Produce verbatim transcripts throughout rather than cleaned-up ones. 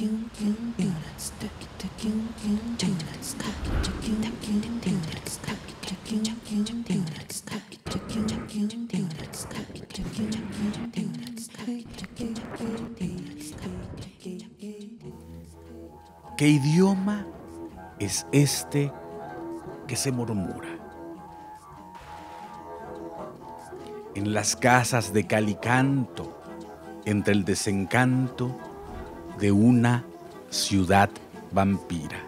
¿Qué idioma es este que se murmura? En las casas de cal y canto, entre el desencanto de una ciudad vampira.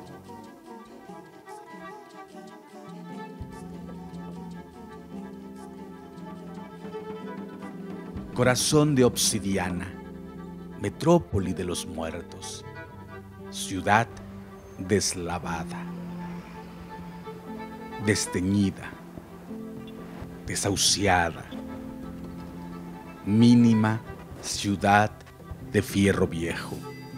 Corazón de obsidiana, metrópoli de los muertos, ciudad deslavada, desteñida, desahuciada, mínima ciudad de fierro viejo.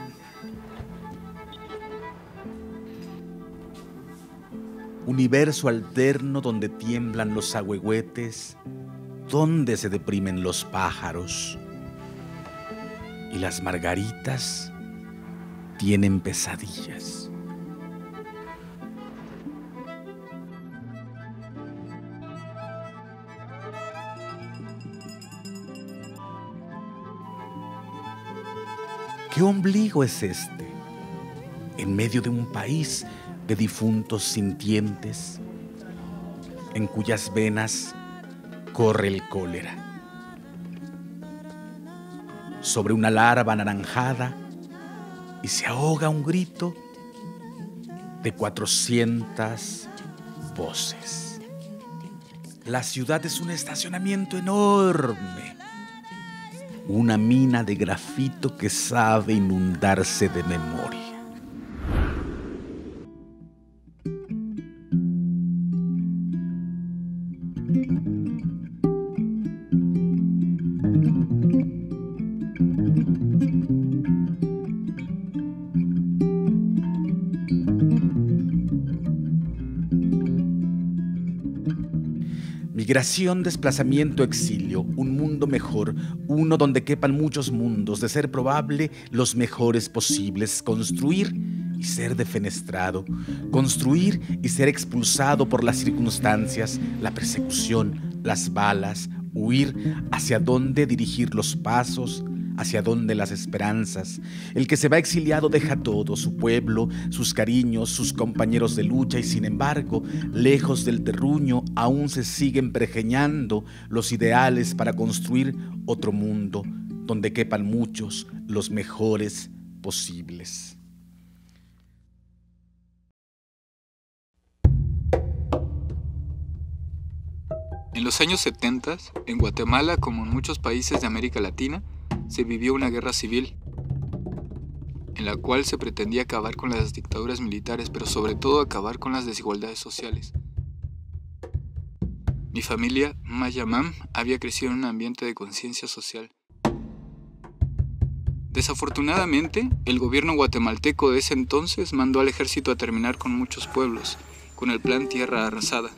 Universo alterno donde tiemblan los ahuehuetes, donde se deprimen los pájaros y las margaritas tienen pesadillas. ¿Qué ombligo es este en medio de un país de difuntos sintientes en cuyas venas corre el cólera? Sobre una larva anaranjada y se ahoga un grito de cuatrocientas voces. La ciudad es un estacionamiento enorme, una mina de grafito que sabe inundarse de memoria. Migración, desplazamiento, exilio, un mundo mejor, uno donde quepan muchos mundos, de ser probable los mejores posibles, construir y ser defenestrado, construir y ser expulsado por las circunstancias, la persecución, las balas, huir, hacia dónde dirigir los pasos, hacia dónde las esperanzas. El que se va exiliado deja todo, su pueblo, sus cariños, sus compañeros de lucha, y sin embargo, lejos del terruño, aún se siguen pergeñando los ideales para construir otro mundo, donde quepan muchos, los mejores posibles. En los años setenta, en Guatemala, como en muchos países de América Latina, se vivió una guerra civil, en la cual se pretendía acabar con las dictaduras militares, pero sobre todo acabar con las desigualdades sociales. Mi familia, Mayamam, había crecido en un ambiente de conciencia social. Desafortunadamente, el gobierno guatemalteco de ese entonces mandó al ejército a terminar con muchos pueblos, con el plan Tierra Arrasada.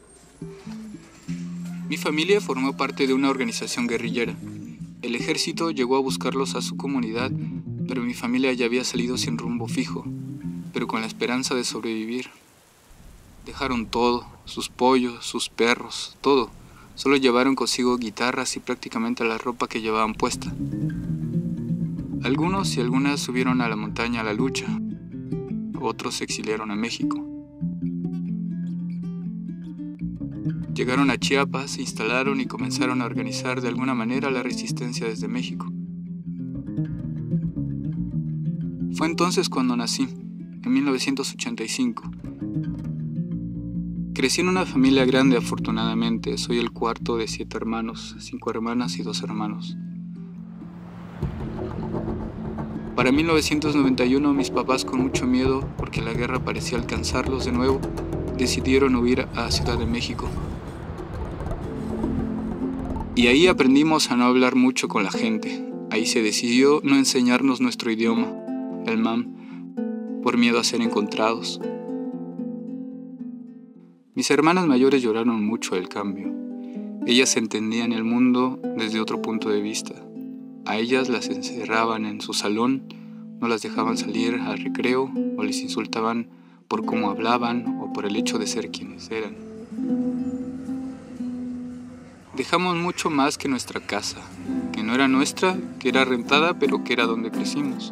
Mi familia formó parte de una organización guerrillera. El ejército llegó a buscarlos a su comunidad, pero mi familia ya había salido sin rumbo fijo, pero con la esperanza de sobrevivir. Dejaron todo, sus pollos, sus perros, todo. Solo llevaron consigo guitarras y prácticamente la ropa que llevaban puesta. Algunos y algunas subieron a la montaña a la lucha, otros se exiliaron a México. Llegaron a Chiapas, se instalaron y comenzaron a organizar de alguna manera la resistencia desde México. Fue entonces cuando nací, en mil novecientos ochenta y cinco. Crecí en una familia grande, afortunadamente. Soy el cuarto de siete hermanos, cinco hermanas y dos hermanos. Para mil novecientos noventa y uno, mis papás, con mucho miedo, porque la guerra parecía alcanzarlos de nuevo, decidieron huir a Ciudad de México. Y ahí aprendimos a no hablar mucho con la gente. Ahí se decidió no enseñarnos nuestro idioma, el mam, por miedo a ser encontrados. Mis hermanas mayores lloraron mucho el cambio. Ellas entendían el mundo desde otro punto de vista. A ellas las encerraban en su salón no las dejaban salir al recreo o les insultaban por cómo hablaban o por el hecho de ser quienes eran. Dejamos mucho más que nuestra casa, que no era nuestra, que era rentada, pero que era donde crecimos.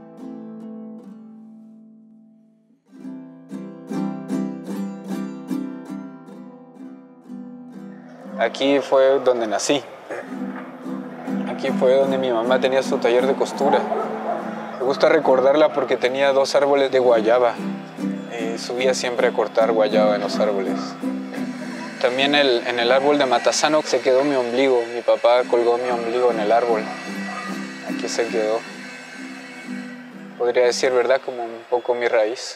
Aquí fue donde nací. Aquí fue donde mi mamá tenía su taller de costura. Me gusta recordarla porque tenía dos árboles de guayaba y subía siempre a cortar guayaba en los árboles. También el, en el árbol de Matasano se quedó mi ombligo. Mi papá colgó mi ombligo en el árbol. Aquí se quedó. Podría decir, ¿verdad? Como un poco mi raíz.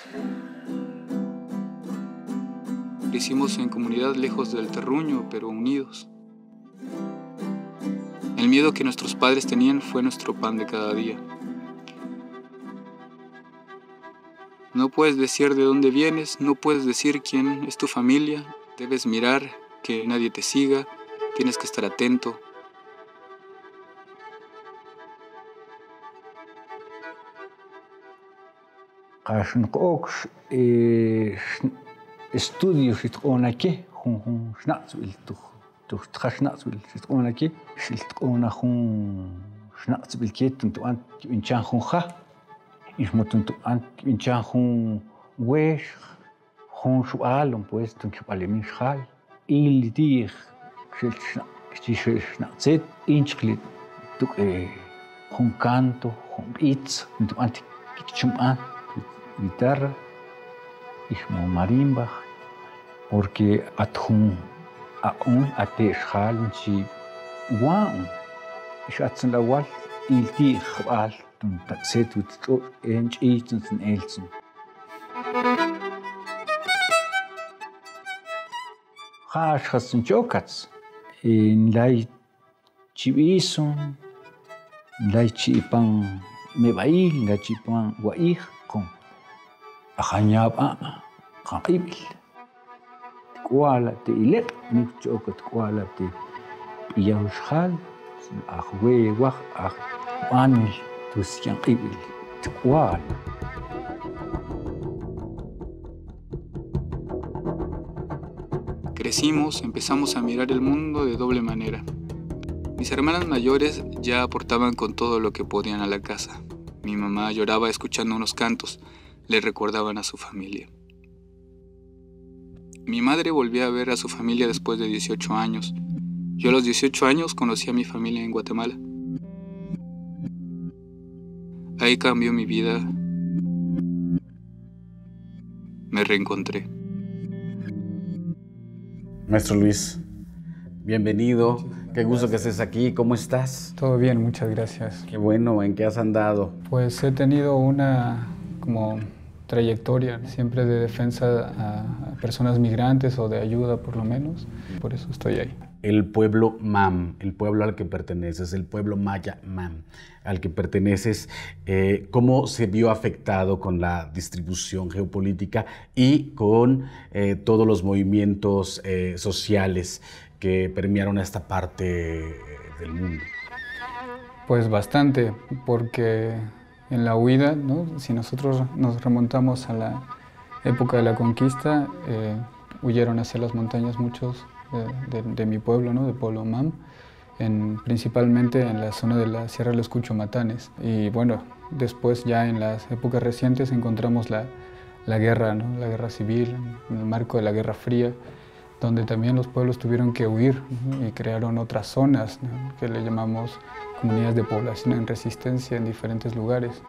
Crecimos en comunidad lejos del terruño, pero unidos. El miedo que nuestros padres tenían fue nuestro pan de cada día. No puedes decir de dónde vienes, no puedes decir quién es tu familia. Debes mirar, que nadie te siga, tienes que estar atento. Estudios itq'unaki jun jun xnaq'tzb'il tuj tqaxnaq'tzb'il xitq'unaki xiltq'una jun xnaq'tzb'il ki tuntub'an kib'inchan jun ja ismu tuntub'an kib'inchan jun weex jun xb'alom pues tunkib'alimin xjal il tiij xnaq'tzit inchqli tuk'e jun canto jun b'itz tuntub'an kikchunb'an guitarra ismu marimba porque atjun aun atexjal chi waun ixatzun lawal ilti xb'al tuntaqset witq'u ench'itzun eltsun jax jasun chokats en lay chib'isun lay chipan mebail la chipan waij con ajañaba qaibil kuala te ile ni chokat kuala te yaushal ahwe wah ah anil tusyan qibil kuala. Crecimos, empezamos a mirar el mundo de doble manera. Mis hermanas mayores ya aportaban con todo lo que podían a la casa. Mi mamá lloraba escuchando unos cantos, le recordaban a su familia. Mi madre volvió a ver a su familia después de dieciocho años. Yo a los dieciocho años conocí a mi familia en Guatemala. Ahí cambió mi vida. Me reencontré. Maestro Luis, bienvenido. Qué gusto que estés aquí. ¿Cómo estás? Todo bien, muchas gracias. Qué bueno. ¿En qué has andado? Pues he tenido una como trayectoria siempre de defensa a, a personas migrantes o de ayuda por lo menos. Por eso estoy ahí. El pueblo Mam, el pueblo al que perteneces, el pueblo maya Mam, al que perteneces, eh, ¿cómo se vio afectado con la distribución geopolítica y con eh, todos los movimientos eh, sociales que permearon a esta parte del mundo? Pues bastante, porque en la huida, ¿no? Si nosotros nos remontamos a la época de la conquista, eh, huyeron hacia las montañas muchos de, de, de mi pueblo, ¿no? De pueblo Mam, en, principalmente en la zona de la Sierra de los Cuchumatanes. Y bueno, después ya en las épocas recientes encontramos la, la guerra, ¿no? La guerra civil, en el marco de la Guerra Fría, donde también los pueblos tuvieron que huir, ¿no? Y crearon otras zonas, ¿no? Que le llamamos comunidades de población en resistencia en diferentes lugares.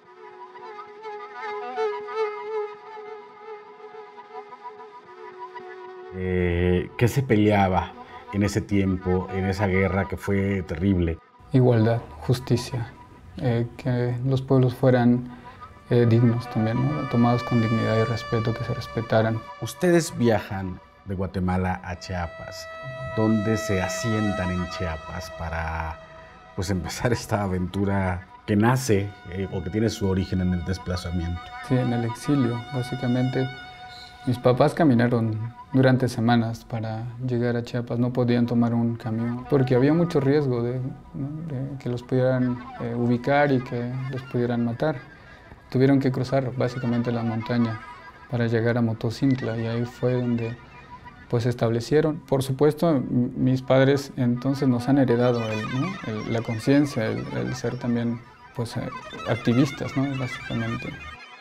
Eh, ¿Qué se peleaba en ese tiempo, en esa guerra que fue terrible? Igualdad, justicia, eh, que los pueblos fueran eh, dignos también, ¿no? Tomados con dignidad y respeto, que se respetaran. Ustedes viajan de Guatemala a Chiapas. ¿Dónde se asientan en Chiapas para pues, empezar esta aventura que nace eh, o que tiene su origen en el desplazamiento? Sí, en el exilio, básicamente. Mis papás caminaron durante semanas para llegar a Chiapas. No podían tomar un camión porque había mucho riesgo de, ¿no? de que los pudieran eh, ubicar y que los pudieran matar. Tuvieron que cruzar básicamente la montaña para llegar a Motocintla y ahí fue donde pues se establecieron. Por supuesto, mis padres entonces nos han heredado el, ¿no? el, la conciencia, el, el ser también pues, eh, activistas, ¿no? Básicamente.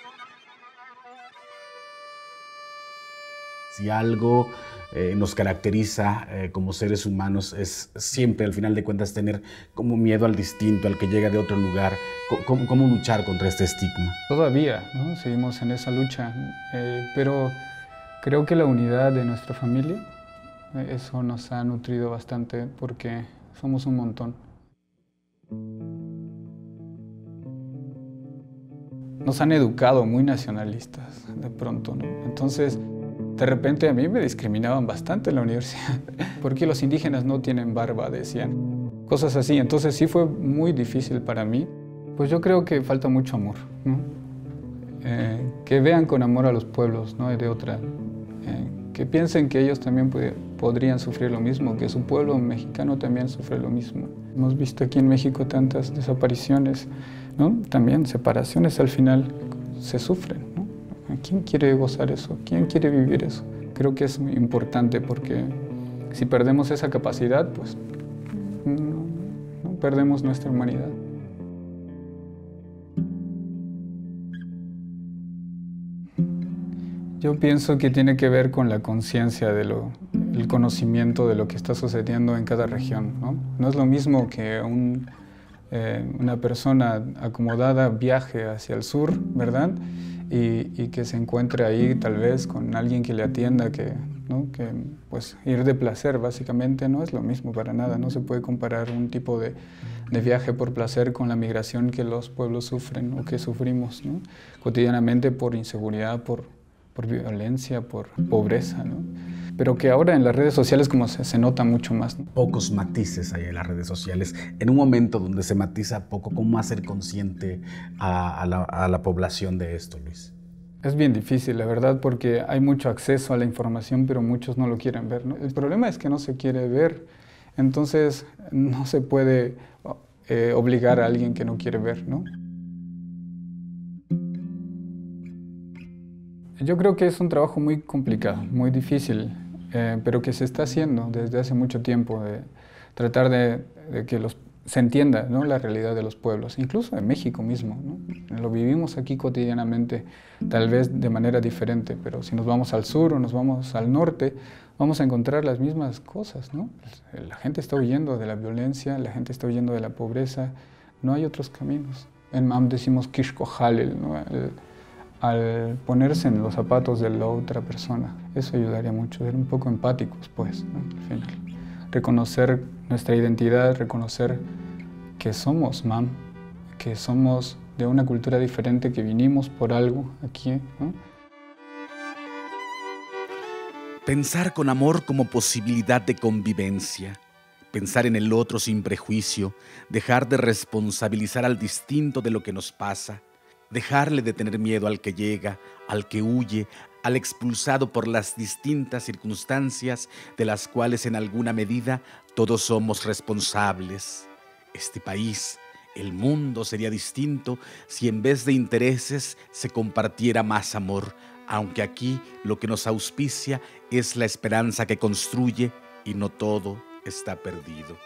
Si algo eh, nos caracteriza eh, como seres humanos es siempre, al final de cuentas, tener como miedo al distinto, al que llega de otro lugar. ¿Cómo, cómo luchar contra este estigma? Todavía, ¿no? Seguimos en esa lucha, eh, pero creo que la unidad de nuestra familia, eh, eso nos ha nutrido bastante porque somos un montón. Nos han educado muy nacionalistas de pronto, ¿no? Entonces, de repente a mí me discriminaban bastante en la universidad, porque los indígenas no tienen barba, decían, cosas así. Entonces sí fue muy difícil para mí. Pues yo creo que falta mucho amor, ¿no? Eh, que vean con amor a los pueblos, no hay de otra. Eh, que piensen que ellos también puede, podrían sufrir lo mismo, que su pueblo mexicano también sufre lo mismo. Hemos visto aquí en México tantas desapariciones, ¿no? También separaciones al final se sufren, ¿no? ¿Quién quiere gozar eso? ¿Quién quiere vivir eso? Creo que es muy importante porque si perdemos esa capacidad, pues no, no perdemos nuestra humanidad. Yo pienso que tiene que ver con la conciencia de lo, el conocimiento de lo que está sucediendo en cada región, ¿no? No es lo mismo que un, eh, una persona acomodada viaje hacia el sur, ¿verdad? Y, y que se encuentre ahí tal vez con alguien que le atienda, que, ¿no? que pues ir de placer básicamente no es lo mismo para nada. No se puede comparar un tipo de, de viaje por placer con la migración que los pueblos sufren o que sufrimos, ¿no? Cotidianamente por inseguridad, por, por violencia, por pobreza, ¿no? Pero que ahora en las redes sociales como se, se nota mucho más, ¿no? Pocos matices hay en las redes sociales. En un momento donde se matiza poco, ¿cómo hacer consciente a, a, la, a la población de esto, Luis? Es bien difícil, la verdad, porque hay mucho acceso a la información, pero muchos no lo quieren ver, ¿no? El problema es que no se quiere ver, entonces no se puede eh, obligar a alguien que no quiere ver, ¿no? Yo creo que es un trabajo muy complicado, muy difícil. Eh, pero que se está haciendo desde hace mucho tiempo, de tratar de, de que los, se entienda, ¿no? La realidad de los pueblos, incluso en México mismo, ¿no? Lo vivimos aquí cotidianamente, tal vez de manera diferente, pero si nos vamos al sur o nos vamos al norte, vamos a encontrar las mismas cosas, ¿no? La gente está huyendo de la violencia, la gente está huyendo de la pobreza, no hay otros caminos. En MAM decimos kishkohalel, ¿no? El, al ponerse en los zapatos de la otra persona. Eso ayudaría mucho, ser un poco empáticos, pues, ¿no? Al final. Reconocer nuestra identidad, reconocer que somos MAM, que somos de una cultura diferente, que vinimos por algo aquí, ¿no? Pensar con amor como posibilidad de convivencia. Pensar en el otro sin prejuicio, dejar de responsabilizar al distinto de lo que nos pasa, dejarle de tener miedo al que llega, al que huye, al expulsado por las distintas circunstancias de las cuales en alguna medida todos somos responsables. Este país, el mundo sería distinto si en vez de intereses se compartiera más amor, aunque aquí lo que nos auspicia es la esperanza que construye y no todo está perdido.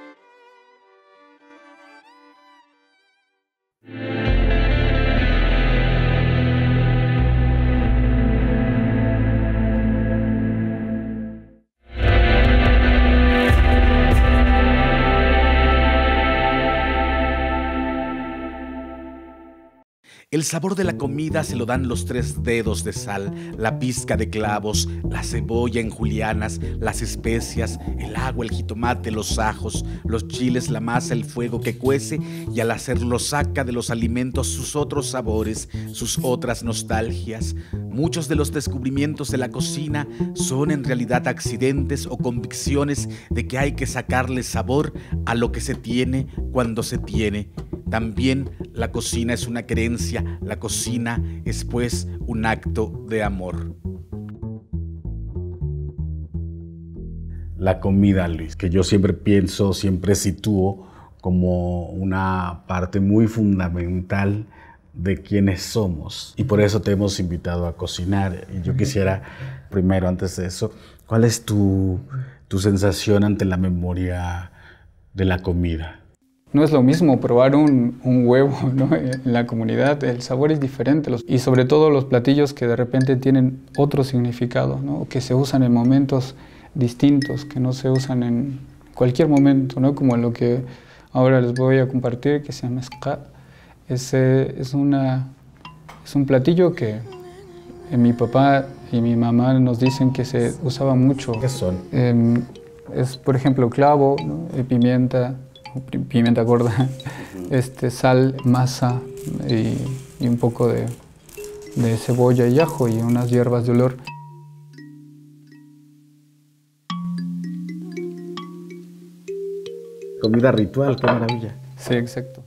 El sabor de la comida se lo dan los tres dedos de sal, la pizca de clavos, la cebolla en julianas, las especias, el agua, el jitomate, los ajos, los chiles, la masa, el fuego que cuece y al hacerlo saca de los alimentos sus otros sabores, sus otras nostalgias. Muchos de los descubrimientos de la cocina son en realidad accidentes o convicciones de que hay que sacarle sabor a lo que se tiene cuando se tiene. También la cocina es una creencia, la cocina es pues un acto de amor. la comida, Luis, que yo siempre pienso, siempre sitúo como una parte muy fundamental de quiénes somos. Y por eso te hemos invitado a cocinar. Y yo quisiera, primero, antes de eso, ¿cuál es tu, tu sensación ante la memoria de la comida? No es lo mismo probar un, un huevo, ¿no? En la comunidad, el sabor es diferente. Los, y sobre todo los platillos que de repente tienen otro significado, ¿no? Que se usan en momentos distintos, que no se usan en cualquier momento, ¿no? Como lo que ahora les voy a compartir, que se llama ska. Es, eh, es, una, es un platillo que eh, mi papá y mi mamá nos dicen que se usaba mucho. ¿Qué son? Eh, es, por ejemplo, clavo, ¿no? Eh, pimienta, pimienta gorda, este, sal, masa y, y un poco de, de cebolla y ajo y unas hierbas de olor. Comida ritual, qué maravilla. Sí, exacto.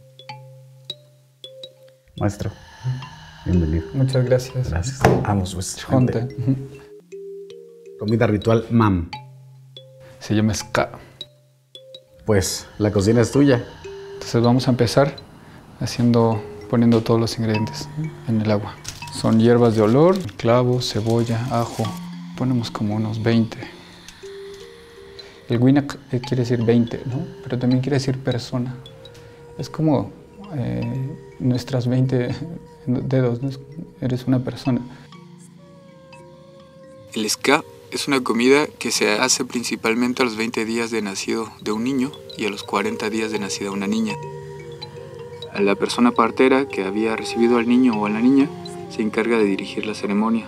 Maestro, bienvenido. Muchas gracias. Gracias. Vamos, pues. Jonte. Comida ritual, mam. Se llama ska. Pues la cocina es tuya. Entonces vamos a empezar haciendo, poniendo todos los ingredientes en el agua. Son hierbas de olor, clavo, cebolla, ajo. Ponemos como unos veinte. El winak quiere decir veinte, ¿no? Pero también quiere decir persona. Es como eh, nuestras veinte dedos, ¿no? Eres una persona. El ska es una comida que se hace principalmente a los veinte días de nacido de un niño y a los cuarenta días de nacida una niña. A la persona partera que había recibido al niño o a la niña se encarga de dirigir la ceremonia.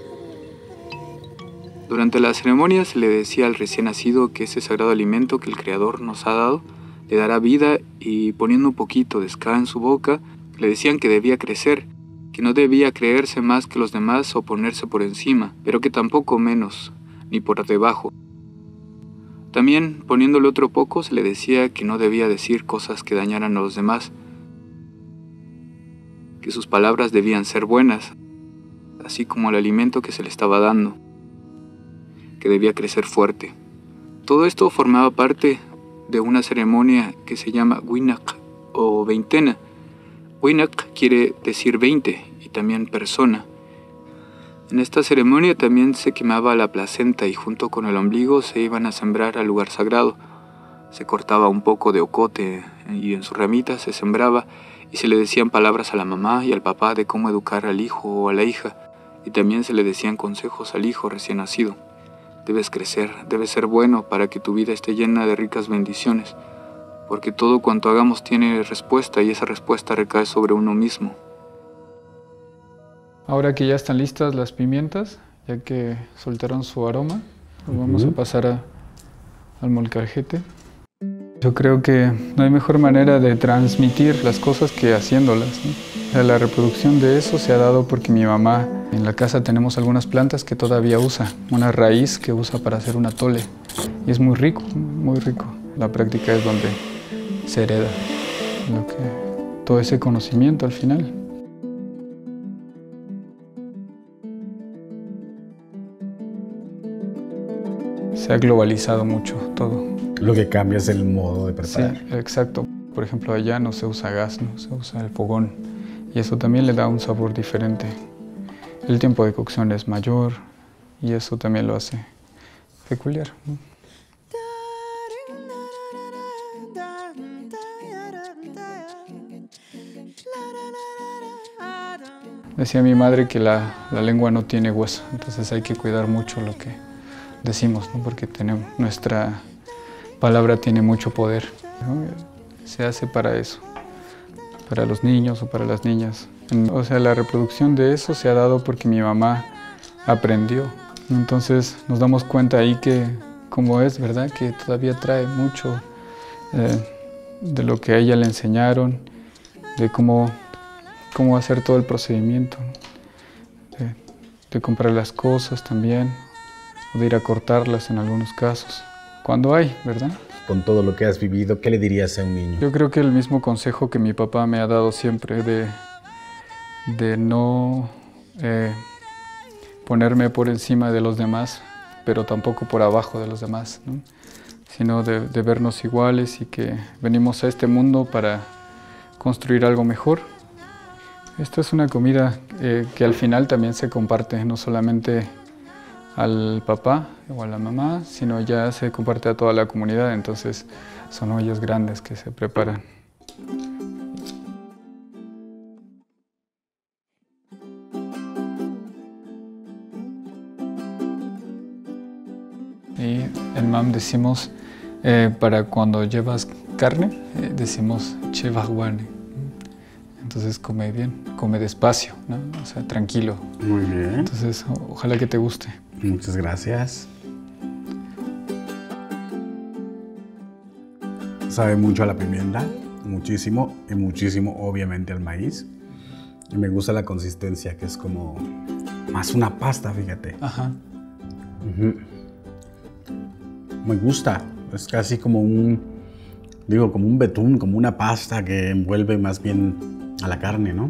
Durante la ceremonia se le decía al recién nacido que ese sagrado alimento que el Creador nos ha dado le dará vida, y poniendo un poquito de ska en su boca, le decían que debía crecer, que no debía creerse más que los demás o ponerse por encima, pero que tampoco menos, ni por debajo. También, poniéndole otro poco, se le decía que no debía decir cosas que dañaran a los demás, que sus palabras debían ser buenas, así como el alimento que se le estaba dando, que debía crecer fuerte. Todo esto formaba parte de una ceremonia que se llama winak o veintena. Winak quiere decir veinte y también persona. En esta ceremonia también se quemaba la placenta y junto con el ombligo se iban a sembrar al lugar sagrado. Se cortaba un poco de ocote y en sus ramitas se sembraba y se le decían palabras a la mamá y al papá de cómo educar al hijo o a la hija, y también se le decían consejos al hijo recién nacido. Debes crecer, debes ser bueno para que tu vida esté llena de ricas bendiciones, porque todo cuanto hagamos tiene respuesta y esa respuesta recae sobre uno mismo. Ahora que ya están listas las pimientas, ya que soltaron su aroma, pues vamos uh-huh. a pasar a, al molcajete. Yo creo que no hay mejor manera de transmitir las cosas que haciéndolas, ¿no? O sea, la reproducción de eso se ha dado porque mi mamá, en la casa tenemos algunas plantas que todavía usa, una raíz que usa para hacer un atole. Y es muy rico, muy rico. La práctica es donde se hereda lo que, todo ese conocimiento al final. Se ha globalizado mucho todo. Lo que cambia es el modo de preparar. Sí, exacto. Por ejemplo, allá no se usa gas, no se usa el fogón. Y eso también le da un sabor diferente. El tiempo de cocción es mayor y eso también lo hace peculiar, ¿no? Decía mi madre que la, la lengua no tiene hueso, entonces hay que cuidar mucho lo que decimos, ¿no? Porque tenemos, nuestra palabra tiene mucho poder, ¿no? Se hace para eso, para los niños o para las niñas. O sea, la reproducción de eso se ha dado porque mi mamá aprendió. Entonces nos damos cuenta ahí que, como es, ¿verdad? Que todavía trae mucho eh, de lo que a ella le enseñaron, de cómo, cómo hacer todo el procedimiento, de, de comprar las cosas también, o de ir a cortarlas en algunos casos, cuando hay, ¿verdad? Con todo lo que has vivido, ¿qué le dirías a un niño? Yo creo que el mismo consejo que mi papá me ha dado siempre, de, de no eh, ponerme por encima de los demás, pero tampoco por abajo de los demás, ¿no? Sino de, de vernos iguales y que venimos a este mundo para construir algo mejor. Esta es una comida eh, que al final también se comparte, no solamente al papá o a la mamá, sino ya se comparte a toda la comunidad, entonces son ollas grandes que se preparan. Y en mam decimos, eh, para cuando llevas carne, eh, decimos chevahuane. Entonces come bien, come despacio, ¿no? O sea, tranquilo. Muy bien. Entonces, o- ojalá que te guste. Muchas gracias. Sabe mucho a la pimienta, muchísimo, y muchísimo obviamente al maíz. Y me gusta la consistencia, que es como más una pasta, fíjate. Ajá. Ujú. Me gusta, es casi como un, digo, como un betún, como una pasta que envuelve más bien a la carne, ¿no?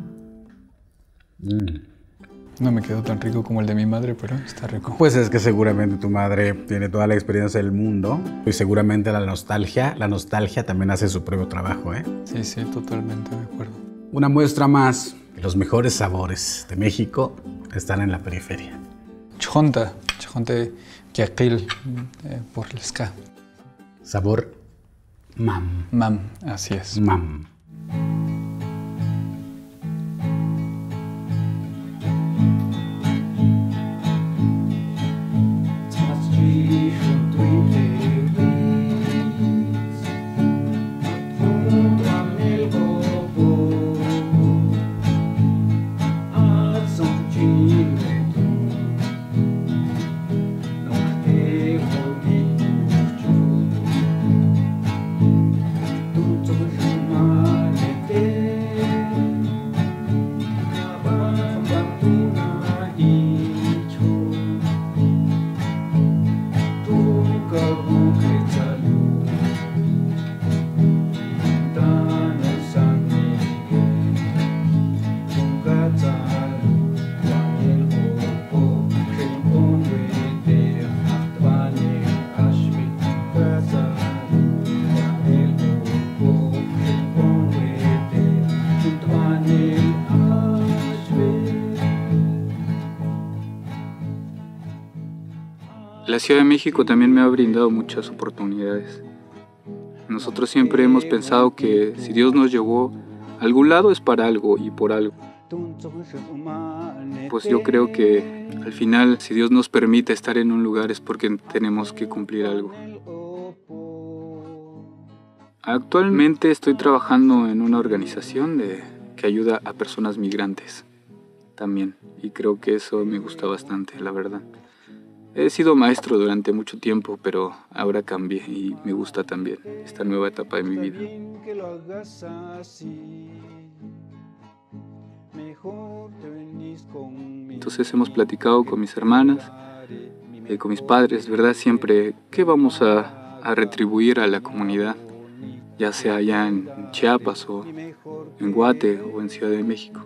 Mm. No me quedó tan rico como el de mi madre, pero está rico. Pues es que seguramente tu madre tiene toda la experiencia del mundo y seguramente la nostalgia, la nostalgia también hace su propio trabajo, ¿eh? Sí, sí, totalmente de acuerdo. Una muestra más que los mejores sabores de México están en la periferia. Chjonta, chjonte kiakil, eh, por lesca. Sabor mam, Mam, así es. mam. La Ciudad de México también me ha brindado muchas oportunidades. Nosotros siempre hemos pensado que si Dios nos llevó a algún lado es para algo y por algo. Pues yo creo que al final, si Dios nos permite estar en un lugar es porque tenemos que cumplir algo. Actualmente estoy trabajando en una organización de, que ayuda a personas migrantes también, y creo que eso me gusta bastante, la verdad. He sido maestro durante mucho tiempo, pero ahora cambié y me gusta también esta nueva etapa de mi vida. Entonces hemos platicado con mis hermanas, eh, con mis padres, ¿verdad? Siempre, ¿qué vamos a, a retribuir a la comunidad? Ya sea allá en Chiapas o en Guate o en Ciudad de México.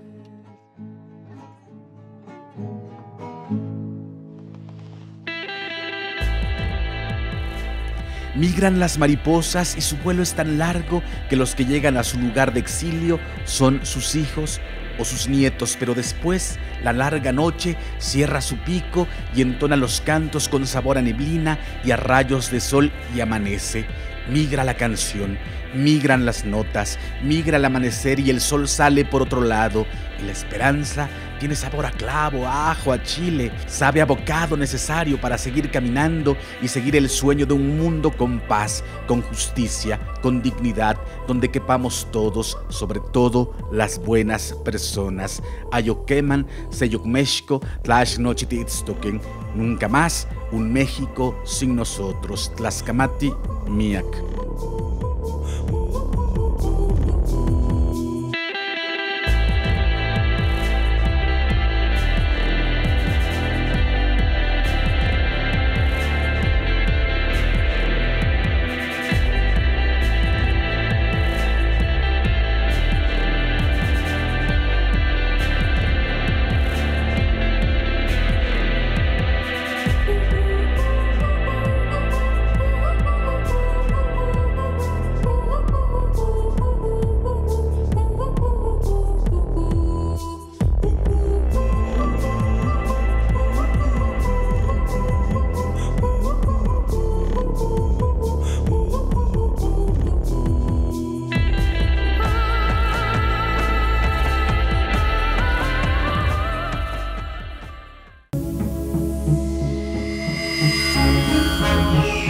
Migran las mariposas y su vuelo es tan largo que los que llegan a su lugar de exilio son sus hijos o sus nietos, pero después la larga noche cierra su pico y entona los cantos con sabor a neblina y a rayos de sol y amanece. Migra la canción, migran las notas, migra el amanecer y el sol sale por otro lado. Y la esperanza tiene sabor a clavo, a ajo, a chile, sabe a bocado necesario para seguir caminando y seguir el sueño de un mundo con paz, con justicia, con dignidad, donde quepamos todos, sobre todo las buenas personas. Ayoqueman, Seyokmeshko, Tlashnochititztoquen. Nunca más un México sin nosotros. Tlaxcamati, Miak. Adiós.